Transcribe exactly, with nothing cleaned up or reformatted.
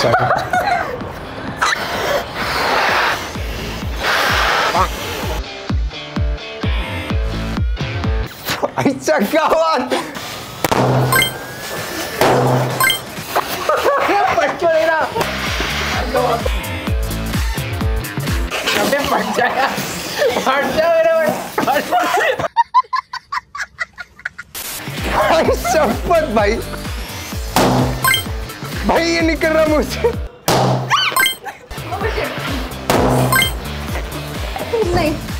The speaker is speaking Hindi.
अच्छा अच्छा क्या बात पट नहीं रहा फट जाएगा फट जा मेरे भाई शपथ भाई भाई ये निकल रहा मुझसे नहीं